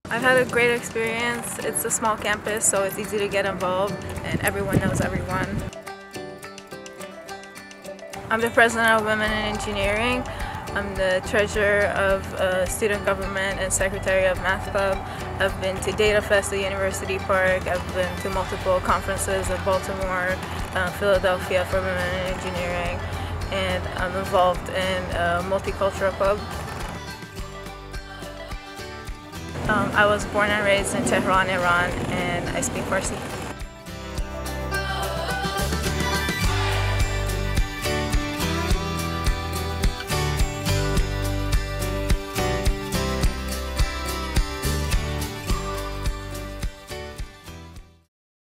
I've had a great experience. It's a small campus, so it's easy to get involved and everyone knows everyone. I'm the president of Women in Engineering. I'm the treasurer of Student Government and secretary of Math Club. I've been to Data Fest at University Park. I've been to multiple conferences in Baltimore, Philadelphia for Women in Engineering, and I'm involved in Multicultural Club. I was born and raised in Tehran, Iran, and I speak Farsi.